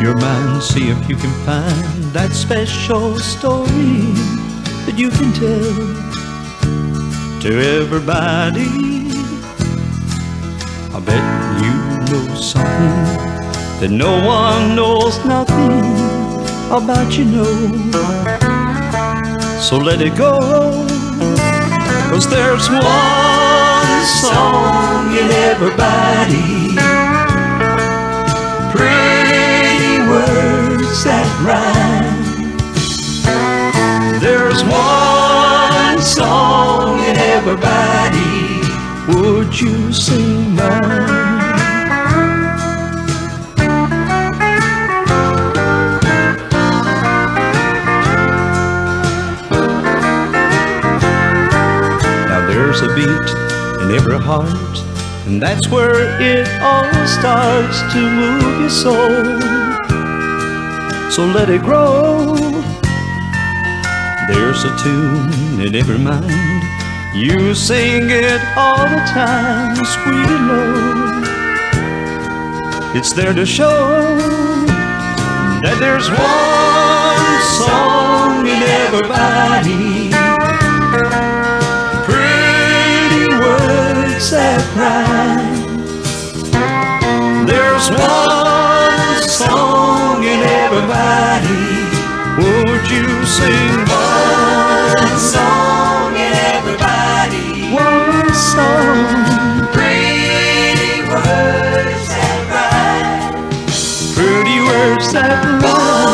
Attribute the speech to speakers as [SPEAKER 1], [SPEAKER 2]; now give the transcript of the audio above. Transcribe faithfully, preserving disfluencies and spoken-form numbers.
[SPEAKER 1] your mind, see if you can find that special story that you can tell to everybody. I bet you know something that no one knows nothing about, you know. So let it go, 'cause there's one song in everybody, pretty words that rhyme. There's one song in everybody, would you sing mine? There's a beat in every heart, and that's where it all starts to move your soul. So let it grow. There's a tune in every mind, you sing it all the time, sweet and low. It's there to show that there's one song in everybody, that rhyme. There's one song in everybody, would you sing one song in everybody? One song, pretty words that rhyme, pretty words that rhyme.